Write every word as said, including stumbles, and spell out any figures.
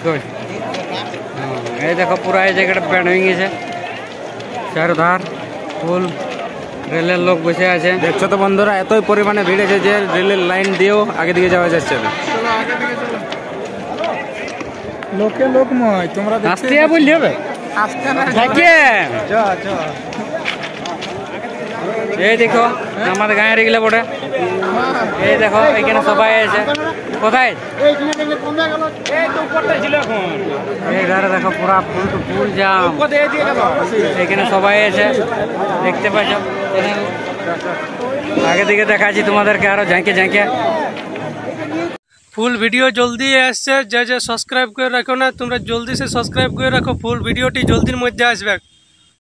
এই দেখো পুরো এই জায়গাটা প্যান্ট হয়ে গেছে, চারধার ফুল, রেলের লোক বসে আছে। দেখছো তো বন্ধুরা, এতই পরিমাণে ভিড় আছে যে রেলের লাইন দিয়েও আগে দিকে যাওয়া যাচ্ছে না। লোকে লোকময়, তোমরা আসতে বললি হবে এই দেখো আমাদের গাঁয়ের এগুলো বটে। এই দেখো এখানে সবাই আছে। কোথায় এই ধারে দেখো পুরা ফুল টু ফুল জাম, এখানে সবাই আছে দেখতে পাচ্ছ। আগে দিকে দেখাচ্ছি তোমাদেরকে আরো ঝাঁকে ঝাঁকে। ফুল ভিডিও জলদি আসছে, যে যে সাবস্ক্রাইব করে রাখো না তোমরা জলদি সে সাবস্ক্রাইব করে রাখো, ফুল ভিডিওটি জলদির মধ্যে আসবে।